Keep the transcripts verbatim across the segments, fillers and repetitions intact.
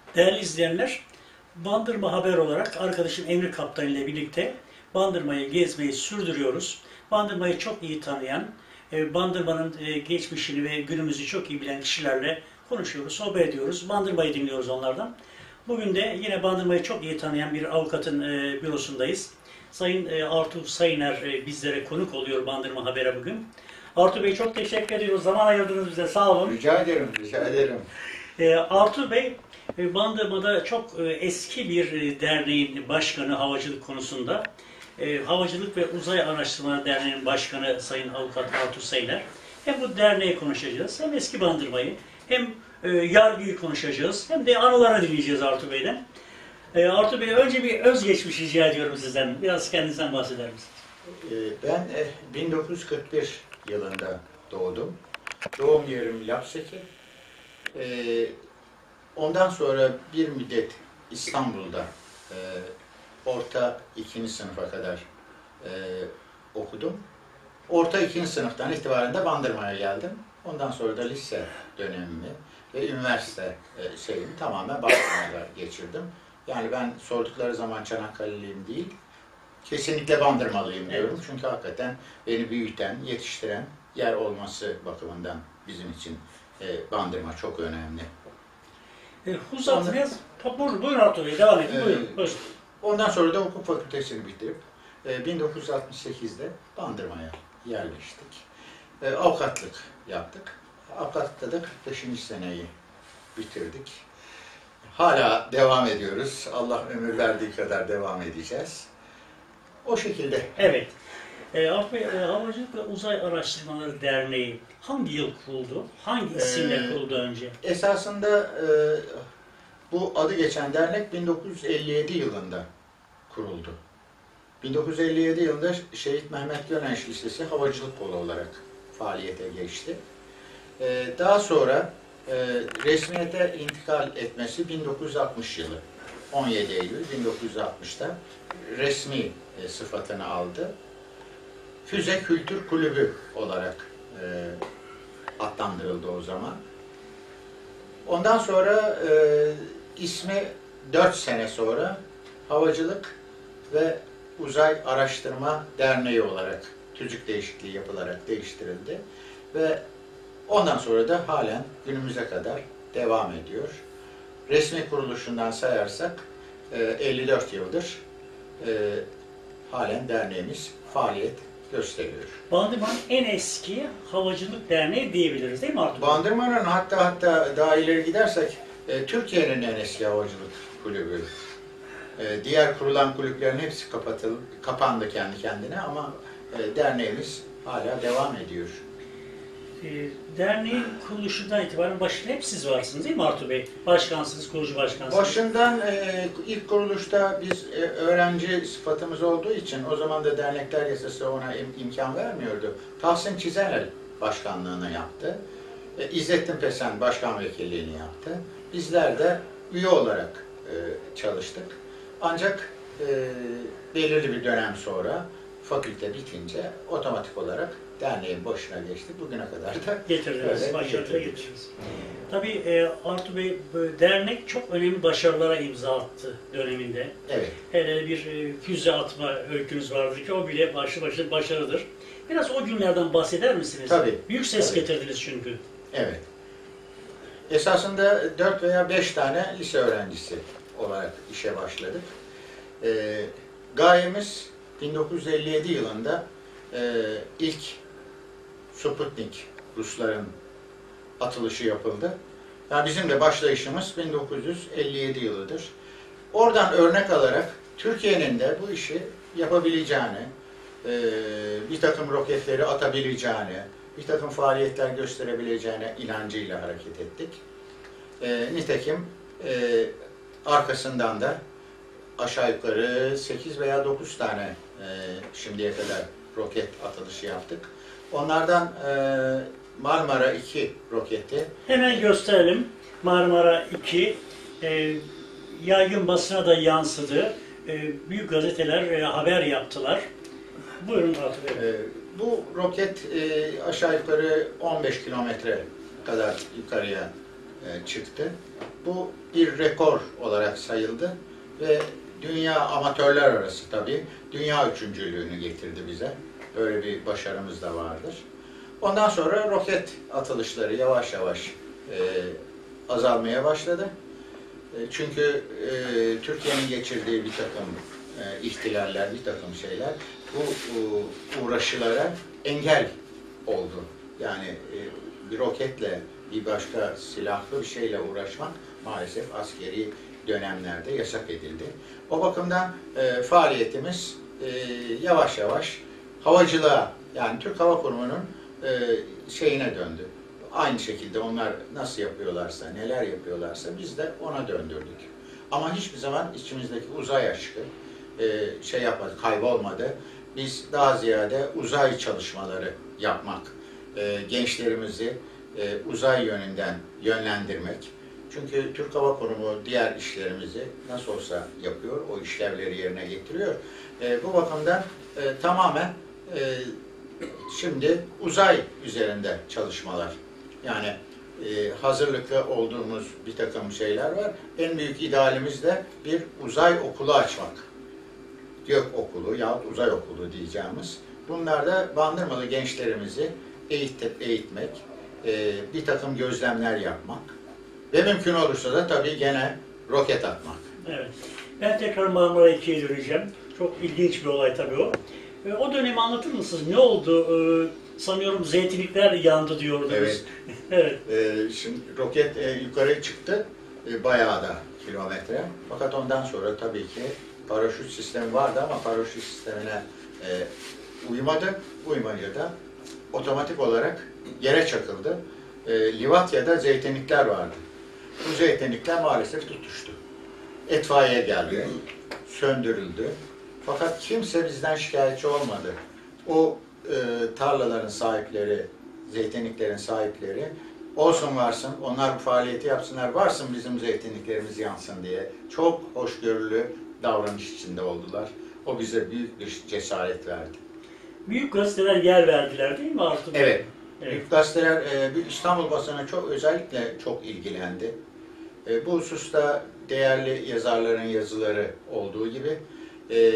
Değerli izleyenler, Bandırma Haber olarak arkadaşım Emre Kaptan ile birlikte Bandırma'yı gezmeyi sürdürüyoruz. Bandırma'yı çok iyi tanıyan, Bandırma'nın geçmişini ve günümüzü çok iyi bilen kişilerle konuşuyoruz, sohbet ediyoruz. Bandırma'yı dinliyoruz onlardan. Bugün de yine Bandırma'yı çok iyi tanıyan bir avukatın bürosundayız. Sayın Artu Sayıner bizlere konuk oluyor Bandırma Haber'e bugün. Artu Bey, çok teşekkür ediyoruz. Zaman ayırdınız bize. Sağ olun. Rica ederim, rica ederim. Artu Bey, Bandırma'da çok eski bir derneğin başkanı havacılık konusunda. Havacılık ve Uzay Araştırmaları Derneği'nin başkanı Sayın Avukat Artu Sayıner. Hem bu derneği konuşacağız, hem eski Bandırma'yı, hem yargıyı konuşacağız, hem de anıları dinleyeceğiz Artu Bey'den. Artu Bey, önce bir özgeçmiş rica ediyorum sizden. Biraz kendinizden bahseder misiniz? Ben bin dokuz yüz kırk bir yılında doğdum. Doğum yerim Lapseki. Ondan sonra bir müddet İstanbul'da orta ikinci sınıfa kadar okudum. Orta ikinci sınıftan itibaren de Bandırma'ya geldim. Ondan sonra da lise dönemimi ve üniversite şeyimi tamamen Bandırma'da geçirdim. Yani ben sordukları zaman Çanakkale'liyim değil, kesinlikle Bandırmalıyım diyorum. Evet. Çünkü hakikaten beni büyüten, yetiştiren yer olması bakımından bizim için e, Bandırma çok önemli. E, Huzat biraz, buyurun, buyurun Artu Bey, devam edin, buyurun. E, buyurun. Ondan sonra da hukuk fakültesini bitirip e, bin dokuz yüz altmış sekizde Bandırma'ya yerleştik. E, avukatlık yaptık. Avukatlıkta da kırk beşinci seneyi bitirdik. Hala devam ediyoruz. Allah ömür verdiği kadar devam edeceğiz. O şekilde. Evet. E, Havacılık ve Uzay Araştırmaları Derneği hangi yıl kuruldu? Hangi isimle ee, kuruldu önce? Esasında e, bu adı geçen dernek bin dokuz yüz elli yedi yılında kuruldu. bin dokuz yüz elli yedi yılında Şehit Mehmet Gönenç Lisesi Havacılık Kolu olarak faaliyete geçti. E, daha sonra e, resmiyete intikal etmesi bin dokuz yüz altmış yılı. on yedi Eylül bin dokuz yüz altmışta resmi e, sıfatını aldı. Füze Kültür Kulübü olarak e, adlandırıldı o zaman. Ondan sonra e, ismi dört sene sonra Havacılık ve Uzay Araştırma Derneği olarak tüzük değişikliği yapılarak değiştirildi. Ve ondan sonra da halen günümüze kadar devam ediyor. Resmi kuruluşundan sayarsak e, elli dört yıldır e, halen derneğimiz faaliyet gösteriyor. Bandırma'nın en eski havacılık derneği diyebiliriz değil mi Artu? Bandırma'nın hatta hatta daha ileri gidersek e, Türkiye'nin en eski havacılık kulübü. E, diğer kurulan kulüplerin hepsi kapatıldı, kapandı kendi kendine ama e, derneğimiz hala devam ediyor. E, derneğin kuruluşundan itibaren başında hep siz varsınız değil mi Artu Bey? Başkansınız, kurucu başkansınız. Başından e, ilk kuruluşta biz e, öğrenci sıfatımız olduğu için o zaman da dernekler yasası ona im imkan vermiyordu. Tahsin Çizenel başkanlığını yaptı. E, İzzettin Pesen başkan vekilliğini yaptı. Bizler de üye olarak e, çalıştık. Ancak e, belirli bir dönem sonra fakülte bitince otomatik olarak derneğin başına geçtik. Bugüne kadar da getirdiniz, başarılı getirdiniz. Tabii e, Artu Bey, dernek çok önemli başarılara imza attı döneminde. Evet. Hele bir e, füze atma öykünüz vardır ki o bile başlı başına başarıdır. Biraz o günlerden bahseder misiniz? Tabii. Büyük ses tabii. getirdiniz çünkü. Evet. Esasında dört veya beş tane lise öğrencisi olarak işe başladık. E, gayemiz bin dokuz yüz elli yedi yılında e, ilk Sputnik Rusların atılışı yapıldı. Yani bizim de başlayışımız bin dokuz yüz elli yedi yılıdır. Oradan örnek alarak Türkiye'nin de bu işi yapabileceğini, e, bir takım roketleri atabileceğini, bir takım faaliyetler gösterebileceğine inancıyla hareket ettik. E, nitekim e, arkasından da aşağı yukarı sekiz veya dokuz tane e, şimdiye kadar roket atılışı yaptık. Onlardan e, Marmara iki roketi. Hemen gösterelim. Marmara iki e, yaygın basına da yansıdı. E, büyük gazeteler e, haber yaptılar. Buyurun Artu Bey. E, bu roket e, aşağı yukarı on beş kilometre kadar yukarıya e, çıktı. Bu bir rekor olarak sayıldı ve dünya amatörler arası tabii dünya üçüncülüğünü getirdi bize. Böyle bir başarımız da vardır. Ondan sonra roket atılışları yavaş yavaş e, azalmaya başladı. E, çünkü e, Türkiye'nin geçirdiği bir takım e, ihtilaller, bir takım şeyler bu e, uğraşılara engel oldu. Yani e, bir roketle, bir başka silahlı bir şeyle uğraşmak maalesef askeri dönemlerde yasak edildi. O bakımdan e, faaliyetimiz e, yavaş yavaş havacılığa, yani Türk Hava Kurumu'nun e, şeyine döndü. Aynı şekilde onlar nasıl yapıyorlarsa, neler yapıyorlarsa biz de ona döndürdük. Ama hiçbir zaman içimizdeki uzay aşkı e, şey yapmadı, kaybolmadı. Biz daha ziyade uzay çalışmaları yapmak, e, gençlerimizi e, uzay yönünden yönlendirmek. Çünkü Türk Hava Kurumu diğer işlerimizi nasıl olsa yapıyor, o işlevleri yerine getiriyor. E, bu bakımdan e, tamamen e, şimdi uzay üzerinde çalışmalar. Yani e, hazırlıklı olduğumuz bir takım şeyler var. En büyük idealimiz de bir uzay okulu açmak. Gök okulu yahut uzay okulu diyeceğimiz. Bunlar da Bandırmalı gençlerimizi eğitip eğitmek, e, bir takım gözlemler yapmak ve mümkün olursa da tabii gene roket atmak. Evet. Ben tekrar Marmara ikiye döneceğim. Çok ilginç bir olay tabii o. E, o dönemi anlatır mısınız? Ne oldu? E, sanıyorum zeytinlikler yandı diyordunuz. Evet. Evet. E, şimdi roket e, yukarı çıktı. E, bayağı da kilometre. Fakat ondan sonra tabii ki paraşüt sistemi vardı ama paraşüt sistemine e, uymadı. Uymayınca da otomatik olarak yere çakıldı. E, Livatya'da zeytinlikler vardı. Bu zeytinlikler maalesef tutuştu. İtfaiye geldi, söndürüldü. Fakat kimse bizden şikayetçi olmadı. O e, tarlaların sahipleri, zeytinliklerin sahipleri olsun varsın, onlar bu faaliyeti yapsınlar, varsın bizim zeytinliklerimiz yansın diye çok hoşgörülü davranış içinde oldular. O bize büyük bir cesaret verdi. Büyük gazeteler yer verdiler değil mi Artur Bey? Evet. Evet. Büyük gazeteler, e, İstanbul basını çok özellikle çok ilgilendi. E, bu hususta değerli yazarların yazıları olduğu gibi e,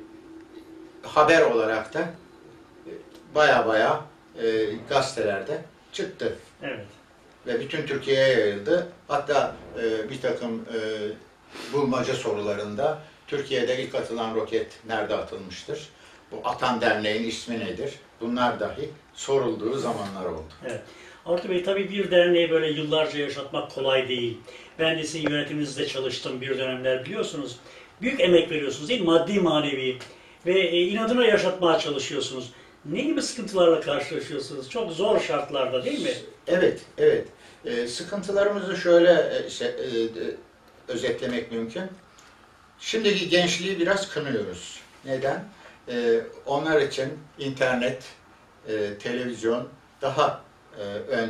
haber olarak da e, baya baya e, gazetelerde çıktı. Evet. Ve bütün Türkiye'ye yayıldı. Hatta e, bir takım e, bulmaca sorularında Türkiye'de ilk atılan roket nerede atılmıştır? Bu Atan Derneği'nin ismi nedir? Bunlar dahi sorulduğu zamanlar oldu. Evet. Artur Bey, tabii bir derneği böyle yıllarca yaşatmak kolay değil. Ben de sizin yönetiminizde çalıştım bir dönemler, biliyorsunuz. Büyük emek veriyorsunuz değil mi? Maddi manevi. Ve e, inadına yaşatmaya çalışıyorsunuz. Ne gibi sıkıntılarla karşılaşıyorsunuz? Çok zor şartlarda değil mi? Evet, evet. Ee, sıkıntılarımızı şöyle e, şey, e, e, özetlemek mümkün. Şimdiki gençliği biraz kınıyoruz. Neden? Ee, onlar için internet, e, televizyon daha e, ön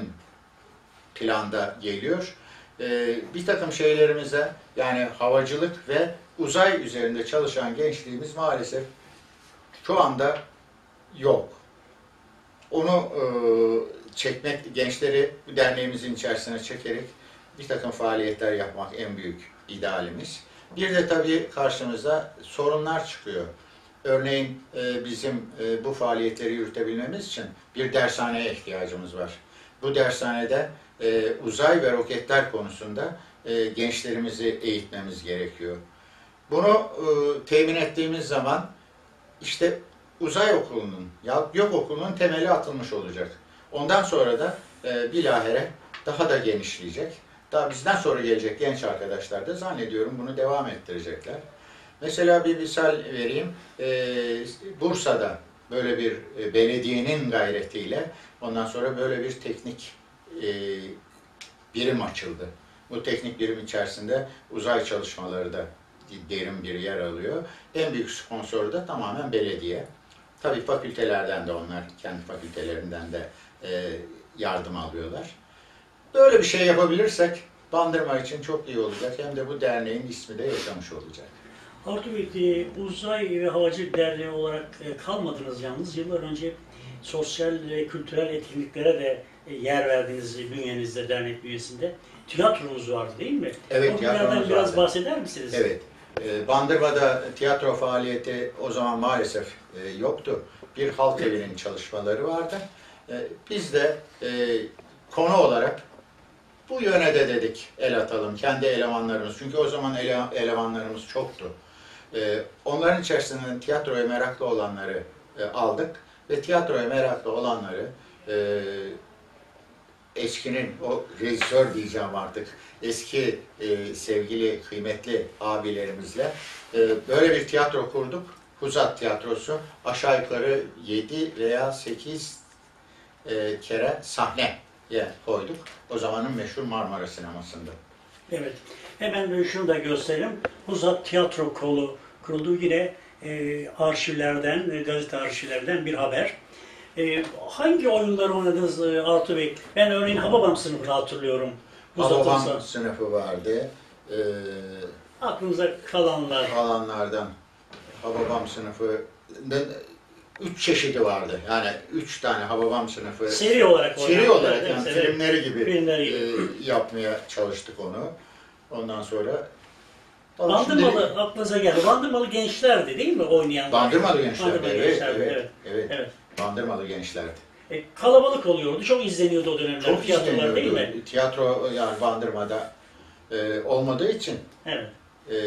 planda geliyor. E, bir takım şeylerimize, yani havacılık ve uzay üzerinde çalışan gençliğimiz maalesef şu anda yok. Onu e, çekmek, gençleri bu derneğimizin içerisine çekerek bir takım faaliyetler yapmak en büyük idealimiz. Bir de tabii karşımıza sorunlar çıkıyor. Örneğin e, bizim e, bu faaliyetleri yürütebilmemiz için bir dershaneye ihtiyacımız var. Bu dershanede e, uzay ve roketler konusunda e, gençlerimizi eğitmemiz gerekiyor. Bunu e, temin ettiğimiz zaman işte uzay okulunun, ya yok okulunun temeli atılmış olacak. Ondan sonra da e, bilahare daha da genişleyecek. Daha bizden sonra gelecek genç arkadaşlar da zannediyorum bunu devam ettirecekler. Mesela bir misal vereyim. E, Bursa'da böyle bir e, belediyenin gayretiyle ondan sonra böyle bir teknik e, birim açıldı. Bu teknik birim içerisinde uzay çalışmaları da derin bir yer alıyor. En büyük sponsoru da tamamen belediye. Tabii fakültelerden de onlar, kendi fakültelerinden de e, yardım alıyorlar. Böyle bir şey yapabilirsek Bandırma için çok iyi olacak. Hem de bu derneğin ismi de yaşamış olacak. Artur Bey, Uzay ve Havacılık Derneği olarak kalmadınız yalnız. Yıllar önce sosyal ve kültürel etkinliklere de yer verdiğiniz bünyenizde, dernek bünyesinde. tiyatronuz vardı değil mi? Evet, o tiyatromuz günlerden biraz vardı. bahseder misiniz? Evet. E, Bandırma'da tiyatro faaliyeti o zaman maalesef e, yoktu. Bir halk evinin çalışmaları vardı. E, biz de e, konu olarak bu yöne de dedik el atalım. Kendi elemanlarımız. Çünkü o zaman ele, elemanlarımız çoktu. E, onların içerisinde tiyatroya meraklı olanları e, aldık. Ve tiyatroya meraklı olanları e, eskinin, o rejisör diyeceğim artık, eski e, sevgili, kıymetli abilerimizle e, böyle bir tiyatro kurduk. Huzat Tiyatrosu. Aşağı yukarı yedi veya sekiz e, kere sahneye koyduk. O zamanın meşhur Marmara Sineması'nda. Evet. Hemen şunu da göstereyim. Huzat Tiyatro Kolu kurulduğu yine e, arşivlerden, e, gazete arşivlerden bir haber. E, hangi oyunları oynadınız e, Artu Bey? Ben örneğin Hababam sınıfını hatırlıyorum. Hababam sınıfı vardı. E, Aklınıza kalanlar. Kalanlardan Hababam sınıfı üç çeşidi vardı. Yani üç tane Hababam sınıfı. Seri olarak oynadık. Seri olarak evet, yani evet. filmleri gibi, filmleri gibi. E, yapmaya çalıştık onu. Ondan sonra Bandırmalı şimdi, aklınıza geldi. Bandırmalı gençlerdi değil mi oynayanlar? Bandırmalı gençlerdi, Bandırmalı evet, gençlerdi, evet, evet, evet, evet. Bandırmalı gençlerdi. E, kalabalık oluyordu, çok izleniyordu o dönemler. Çok tiyatrolar değil mi? Tiyatro yani Bandırma'da e, olmadığı için evet. e,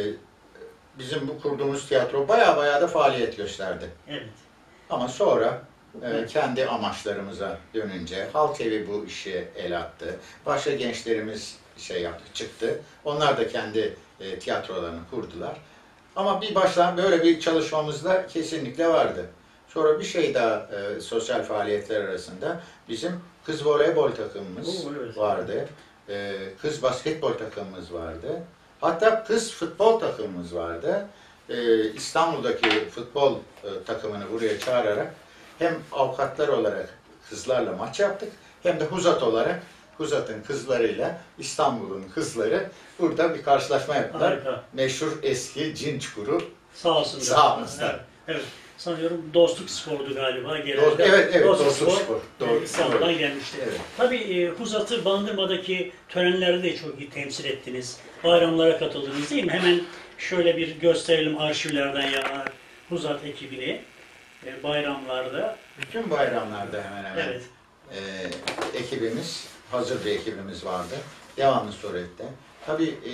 bizim bu kurduğumuz tiyatro baya baya da faaliyet gösterdi. Evet. Ama sonra e, kendi amaçlarımıza dönünce halk evi bu işe el attı. Başka gençlerimiz şey yaptı, çıktı. Onlar da kendi e, tiyatrolarını kurdular. Ama bir baştan böyle bir çalışmamız da kesinlikle vardı. Sonra bir şey daha e, sosyal faaliyetler arasında bizim kız voleybol takımımız Oo, evet. vardı. E, kız basketbol takımımız vardı. Hatta kız futbol takımımız vardı. E, İstanbul'daki futbol e, takımını buraya çağırarak hem avukatlar olarak kızlarla maç yaptık hem de Huzat olarak Huzat'ın kızlarıyla İstanbul'un kızları burada bir karşılaşma yaptılar. Harika. Meşhur eski Cin Çukuru Sağ olsun. sağımızda. Evet, evet. Sanıyorum Dostluk Spor'du galiba. Dost, evet, evet. Dostluk, Dostluk Spor, Spor. Doğru, İstanbul'dan gelmişti. Evet. Tabii e, Huzat'ı Bandırma'daki törenlerde de çok iyi temsil ettiniz. Bayramlara katıldınız değil mi? Hemen şöyle bir gösterelim arşivlerden ya Huzat ekibini. E, bayramlarda. Bütün bayramlarda hemen hemen Evet. e, ekibimiz, hazır bir ekibimiz vardı. Devamlı surette. Tabii e,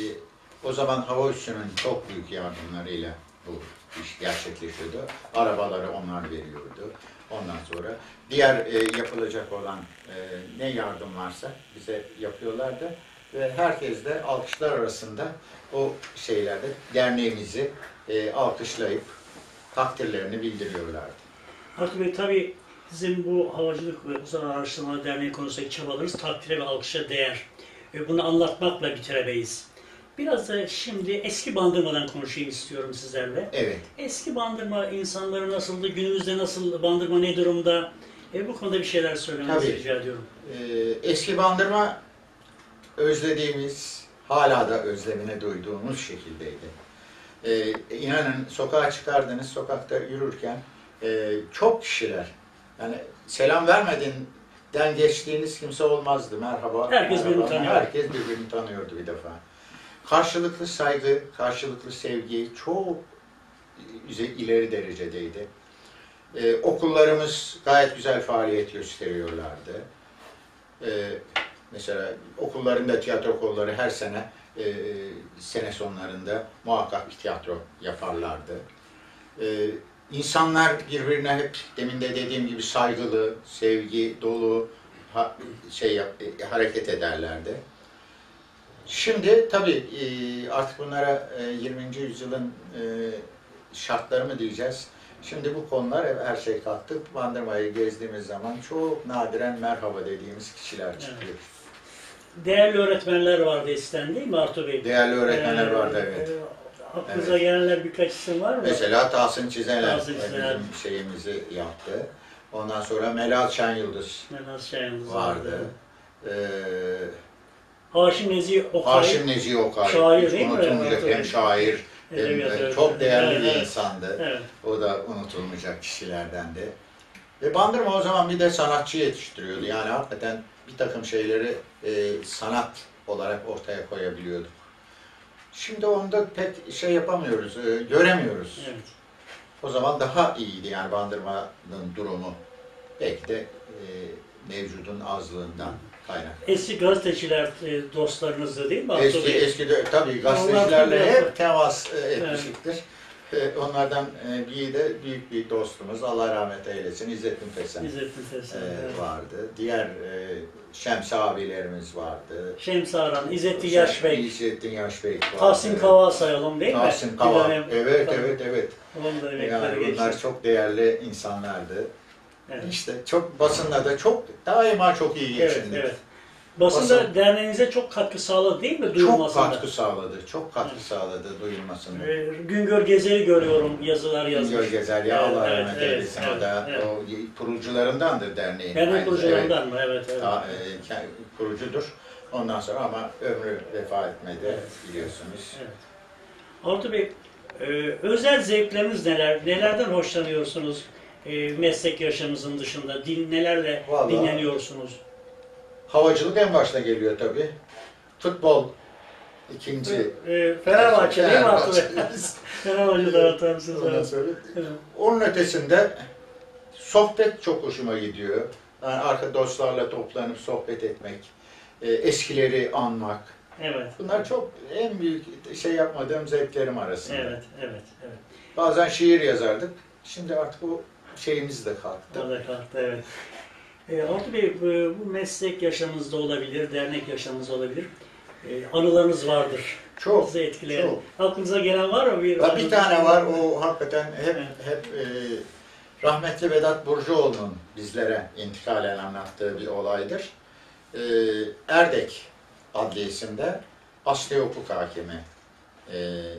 o zaman hava üssünün çok büyük yardımlarıyla bu iş gerçekleşiyordu. Arabaları onlar veriyordu. Ondan sonra diğer e, yapılacak olan e, ne yardım varsa bize yapıyorlardı. Ve herkes de alkışlar arasında o şeylerde derneğimizi e, alkışlayıp takdirlerini bildiriyorlardı. Artu Bey tabii sizin bu Havacılık ve Uzay Araştırmaları Derneği konusundaki çabalarınız takdire ve alkışa değer. E, bunu anlatmakla bitiremeyiz. Biraz da şimdi eski Bandırma'dan konuşayım istiyorum sizlerle. Evet. Eski Bandırma insanları nasıldı, günümüzde nasıl, Bandırma ne durumda? E, bu konuda bir şeyler söylemenizi rica ediyorum. Ee, eski Bandırma özlediğimiz, hala da özlemine duyduğumuz şekildeydi. Ee, inanın sokağa çıkardınız, sokakta yürürken e, çok kişiler, yani selam vermediğinden geçtiğiniz kimse olmazdı. Merhaba. Herkes merhaba, birbirini tanıyor. Herkes birbirini tanıyordu bir defa. Karşılıklı saygı, karşılıklı sevgi çok ileri derecedeydi. Ee, okullarımız gayet güzel faaliyet gösteriyorlardı. Ee, mesela okullarında tiyatro kolları her sene e, sene sonlarında muhakkak bir tiyatro yaparlardı. Ee, insanlar birbirine hep demin de dediğim gibi saygılı, sevgi dolu ha, şey yap, e, hareket ederlerdi. Şimdi tabii artık bunlara yirminci yüzyılın şartları mı diyeceğiz? Şimdi bu konular her şey kalktı. Bandırma'yı gezdiğimiz zaman çok nadiren merhaba dediğimiz kişiler çıkıyor. Evet. Değerli öğretmenler vardı eskiden değil mi Artu Bey? Değerli öğretmenler ee, vardı evet. E, aklınıza evet. gelenler birkaç isim var mı? Mesela Tahsin Çizener Tahsin Çizener bizim şeyimizi yaptı. Ondan sonra Melal Şen Yıldız vardı. vardı. Ee, Haşim Nezih Okay. Haşim Nezih Okay. Şair değil mi? Unutulmayacak hem şair hem evet, evet, çok değerli evet, bir insandı. Evet. O da unutulmayacak kişilerdendi. Ve Bandırma o zaman bir de sanatçı yetiştiriyordu. Yani hakikaten bir takım şeyleri e, sanat olarak ortaya koyabiliyorduk. Şimdi onda pek şey yapamıyoruz, e, göremiyoruz. Evet. O zaman daha iyiydi yani Bandırma'nın durumu. Belki de e, mevcudun azlığından kaynak. Eski gazeteciler e, dostlarınızdı değil mi? Eski, Bey? eski de tabii gazetecilerle hep temas e, etmişliktir. Evet. Onlardan e, biri de büyük bir dostumuz, Allah rahmet eylesin, İzzettin Pesen, İzzettin Pesen e, evet. vardı. Diğer e, Şems abilerimiz vardı. Şems Aran, İzzettin Yaşbek, İzzettin Yaşbek vardı. Tahsin Kava sayalım değil mi? Tahsin Kava, dönem, evet, tabii. evet, evet. Onun da emekleri Yani geçti. bunlar çok değerli insanlardı. Evet. İşte çok basınla da çok, daima çok iyi Evet, geçindik. evet. Basın da Basın- derneğinize çok katkı sağladı değil mi Çok duyulmasında? katkı sağladı, çok katkı Evet. sağladı duyulmasında. Ee, Güngör Gezer'i görüyorum yazılar yazmış. Güngör Gezer, ya Evet, Allah evet, rahmet evet, eylesin, evet, o da evet. o kurucularındandır derneğin. Dernek Aynı- kurucularından mı? Evet, evet. Ta- e, ke- kurucudur. Ondan sonra ama ömrü vefa etmedi Evet. biliyorsunuz. Evet. Artur Bey, e, özel zevkleriniz neler? Nelerden hoşlanıyorsunuz? E, meslek yaşamınızın dışında din, nelerle Vallahi- dinleniyorsunuz? Havacılık en başta geliyor tabii. Futbol ikinci. E, Fenerbahçe değil mi Artur Bey? Fenerbahçe. Fenerbahçe'de atamsınız. Ondan Evet. sonra Evet. onun ötesinde sohbet çok hoşuma gidiyor. Yani arka dostlarla toplanıp sohbet etmek, e, eskileri anmak. Evet. Bunlar çok en büyük şey yapmadığım zevklerim arasında. Evet, evet, evet. Bazen şiir yazardık. Şimdi artık o şeyimiz de kalktı. O da kalktı, evet. E, Artur Bey, bu, bu meslek yaşamınızda olabilir, dernek yaşamınızda olabilir. E, anılarınız vardır. Çok, Sizi etkileyen. çok. Aklınıza gelen var mı? Bir, Ya bir tane var, o hakikaten hep Evet. hep e, rahmetli Vedat Burcuoğlu'nun bizlere intikalen anlattığı bir olaydır. E, Erdek Adliyesi'nde asli hukuk hakimi e,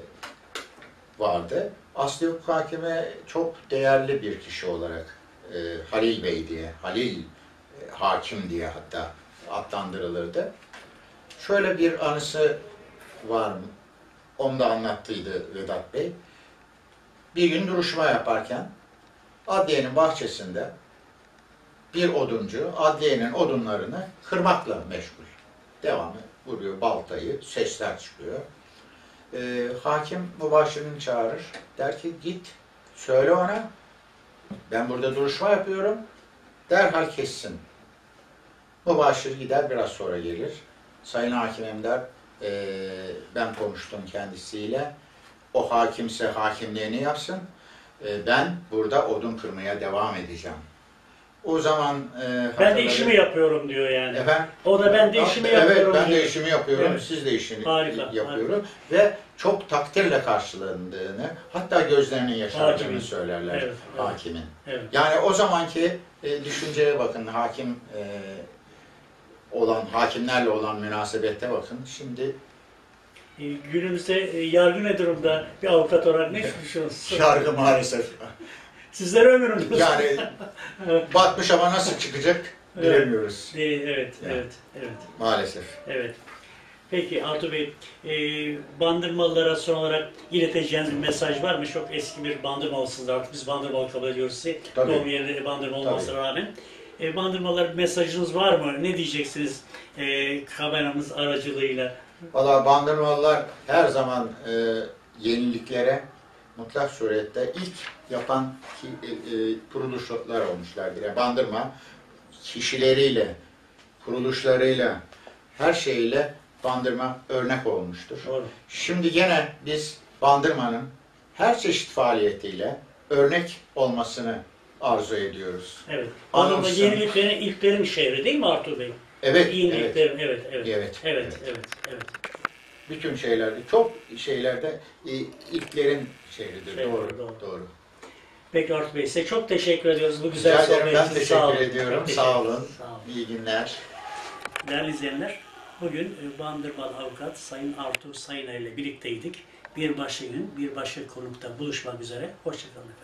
vardı. Asli hukuk hakimi çok değerli bir kişi olarak e, Halil Bey diye, Halil e, Hakim diye hatta adlandırılırdı. Şöyle bir anısı var mı? Onu da anlattıydı Vedat Bey. Bir gün duruşma yaparken adliyenin bahçesinde bir oduncu adliyenin odunlarını kırmakla meşgul. Devamlı vuruyor baltayı, sesler çıkıyor. Ee, hakim mübaşirini çağırır. Der ki git söyle ona ben burada duruşma yapıyorum. Derhal kessin. Mübaşir gider biraz sonra gelir. Sayın hakimim der e, ben konuştum kendisiyle. O hakimse hakimliğini yapsın. E, ben burada odun kırmaya devam edeceğim. O zaman e, ben de işimi yapıyorum diyor yani. Efendim? O da ben de işimi evet, yapıyorum ben diyor. de işimi yapıyorum, Evet. siz de işini Harika, yapıyorum. Ve çok takdirle karşılandığını, hatta gözlerinin yaşardığını Hakimin. söylerler Evet, evet. hakimin. Evet. Yani o zamanki e, düşünceye bakın, hakim e, olan, hakimlerle olan münasebete bakın. Şimdi E, günümüzde e, yargı ne durumda bir avukat olarak ne düşünüyorsunuz? yargı maalesef Sizlere ömrünüz. yani batmış ama nasıl çıkacak bilemiyoruz. E, evet, Yani. evet, evet, Maalesef. evet. Peki Artur Bey, e, Bandırmalılara son olarak ileteceğiniz bir mesaj var mı? Çok eski bir Bandırmalısınız artık. Biz Bandırmalı kabul ediyoruz sizi. Tabii. Doğum yeri Bandırma olmasına Tabii. rağmen. E, Bandırmalılara bir mesajınız var mı? Ne diyeceksiniz e, kameramız aracılığıyla? Valla Bandırmalılar her zaman e, yeniliklere mutlak surette ilk yapan ki, e, e, kuruluşlar olmuşlardır. Yani Bandırma kişileriyle, kuruluşlarıyla, her şeyiyle Bandırma örnek olmuştur. Doğru. Şimdi gene biz Bandırma'nın her çeşit faaliyetiyle örnek olmasını arzu ediyoruz. Evet. Bandırma Anlamsın. yeniliklerin, ilklerin şehri değil mi Artur Bey? Evet, evet, Yeniliklerin, evet, evet. Evet, Evet, evet. evet, evet. bütün şeylerde, çok şeylerde e, ilklerin şehridir. Şey, doğru, doğru. doğru. Peki Artur Bey, size çok teşekkür ediyoruz bu güzel Rica ederim, sohbet ben için. teşekkür Sağ olun. ediyorum. Çok Sağ teşekkür- olun. Sağ olun. İyi günler. Değerli izleyenler, bugün e, Bandırmalı Avukat Sayın Artur Sayıner ile birlikteydik. Bir başka gün, bir başka konukta buluşmak üzere. Hoşçakalın efendim.